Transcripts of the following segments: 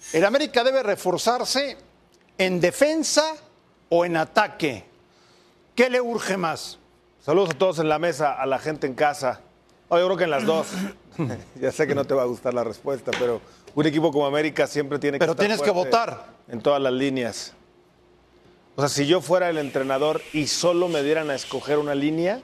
¿El América debe reforzarse en defensa o en ataque? ¿Qué le urge más? Saludos a todos en la mesa, a la gente en casa. Yo creo que en las dos. Ya sé que no te va a gustar la respuesta, pero un equipo como América siempre tiene que Pero estar tienes que fuerte votar. en todas las líneas. O sea, si yo fuera el entrenador y solo me dieran a escoger una línea,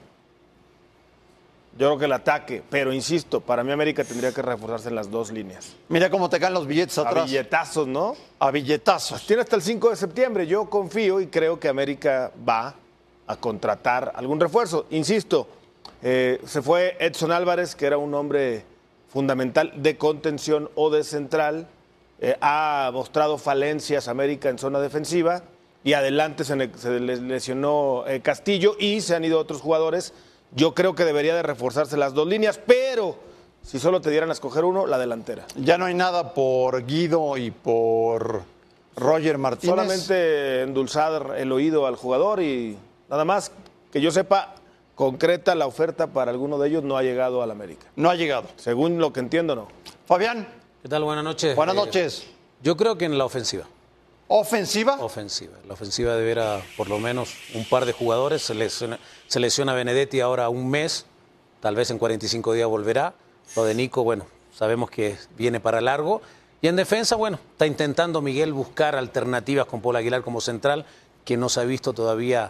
yo creo que el ataque. Pero insisto, para mí América tendría que reforzarse en las dos líneas. Mira cómo te caen los billetes atrás. A billetazos, ¿no? A billetazos. Tiene hasta el 5 de septiembre. Yo confío y creo que América va a contratar algún refuerzo. Insisto, se fue Edson Álvarez, que era un hombre fundamental de contención o de central. Ha mostrado falencias América en zona defensiva y adelante se les lesionó Castillo y se han ido otros jugadores. Yo creo que debería de reforzarse las dos líneas, pero si solo te dieran a escoger uno, la delantera. Ya no hay nada por Guido y por Roger Martínez. Solamente endulzar el oído al jugador y nada más que yo sepa, concreta la oferta para alguno de ellos no ha llegado al América. No ha llegado. Según lo que entiendo, no. Fabián. ¿Qué tal? Buenas noches. Buenas noches. Yo creo que en la ofensiva. ¿Ofensiva? Ofensiva. La ofensiva deberá por lo menos un par de jugadores. Se lesiona Benedetti ahora un mes. Tal vez en 45 días volverá. Lo de Nico, bueno, sabemos que viene para largo. Y en defensa, bueno, está intentando Miguel buscar alternativas con Paul Aguilar como central, que no se ha visto todavía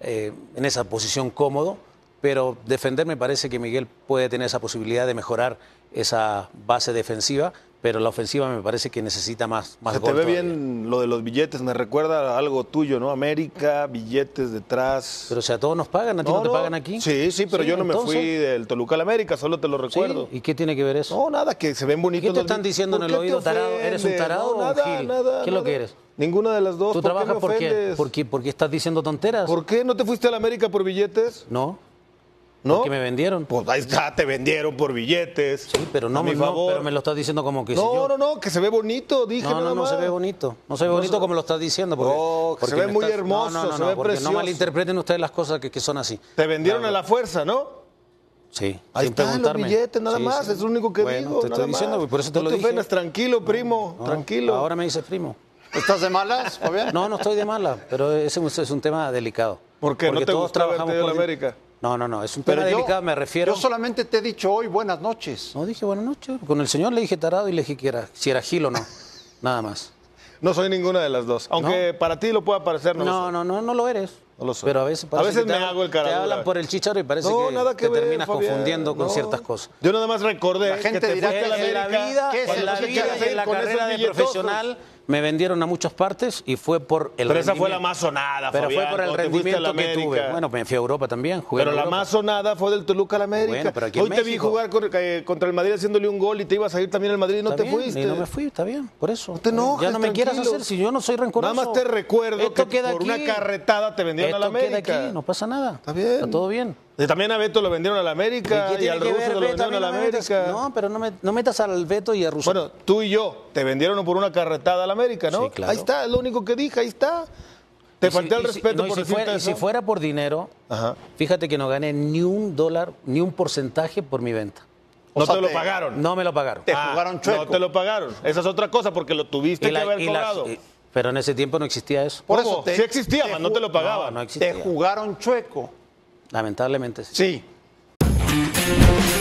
en esa posición cómodo. Pero defender me parece que Miguel puede tener esa posibilidad de mejorar esa base defensiva, pero la ofensiva me parece que necesita más Se gol te ve todavía. bien lo de los billetes, me recuerda a algo tuyo, ¿no? América, billetes detrás. Pero si a todos nos pagan, ¿a ti no te pagan aquí? Sí, pero Sí, yo no entonces. me fui del Toluca al América, solo te lo recuerdo. Sí, ¿y qué tiene que ver eso? No, nada, que se ven bonitos. ¿Qué te los están billetes. diciendo en ¿Por el qué te oído, tarado? ¿Eres un ofendes? tarado No, o un gil? Nada, ¿Qué es lo que eres? Ninguna de las dos. ¿Tú ¿Por qué trabajas me por qué? ofendes? ¿Porque estás diciendo tonteras? ¿Por qué no te fuiste al América por billetes? No. ¿No? Porque me vendieron. Pues ahí está, te vendieron por billetes. Sí, pero no, A mi no, favor. pero me lo estás diciendo como que si yo... No, que se ve bonito, dije No, nada no, no más. se ve bonito. No se ve bonito como lo estás diciendo. Porque, No, que se porque ve me muy hermoso, No, no, no, se ve porque precioso. no malinterpreten ustedes las cosas que son así. Te vendieron Claro. a la fuerza, ¿no? Sí, Ahí sin están los preguntarme. billetes, nada Sí, más, sí. es lo único que Bueno, digo. te estoy nada diciendo, más. por eso te no lo te dije. ofendas, tranquilo, primo, No, tranquilo. Ahora me dices primo. ¿Estás de malas, Fabián? No estoy de mala, pero ese es un tema delicado. ¿Por qué? Porque ¿No te todos gustó haberte trabajamos ido a la por... América? No, es un tema Pero delicado, me refiero... Yo solamente te he dicho hoy buenas noches. No dije buenas noches. Con el señor le dije tarado y le dije que era, si era gil o no. Nada más. No soy ninguna de las dos. Aunque para ti lo pueda parecer, no lo soy. No lo eres. No lo soy. Pero a veces parece que me hago el te caradura. hablan por el chícharo y parece No, que nada que te ver, terminas Fabián, confundiendo con no. ciertas cosas. Yo nada más recordé La gente que te dirá, fuiste a la En la América. vida, ¿qué es en eso? la ¿Qué vida quieres y en la con esos carrera de billetosos? profesional me vendieron a muchas partes y fue por el Pero esa fue rendimiento. la más sonada, Pero Fabián, fue por el cuando te fuiste a la rendimiento que tuve. América. Bueno, me fui a Europa también, jugué Pero en la Europa. más sonada fue del Toluca a la América. Bueno, pero aquí en Hoy te vi México. jugar contra el Madrid haciéndole un gol y te ibas a ir también al Madrid y no Está te bien, fuiste. Y no me fui, está bien, por eso. te enojes, ya no me quieras tranquilo. hacer si yo no soy rencoroso. Nada más te recuerdo Esto que queda por aquí. una carretada te vendieron a la Esto queda América. aquí, no pasa nada. Está bien. Está todo bien. Y también a Beto lo vendieron a la América ¿Qué y tiene al que Ruso ver, lo Beto? vendieron a la mí no me metas- América. No, pero no metas al Beto y a Russo. Bueno, tú y yo te vendieron por una carretada a la América, ¿no? Sí, claro. Ahí está, es lo único que dije, ahí está. Te falté el respeto por decirte y eso. si fuera por dinero, Ajá. fíjate que no gané ni un dólar, ni un porcentaje por mi venta. No O sea, te lo pagaron. No me lo pagaron. Te jugaron chueco. No te lo pagaron. Esa es otra cosa porque lo tuviste Y la- que haber y la- cobrado. pero en ese tiempo no existía eso. Por ¿Cómo? eso te- Sí existía, te mas no te lo ju- pagaban. No existía. Te jugaron chueco. Lamentablemente sí. Sí.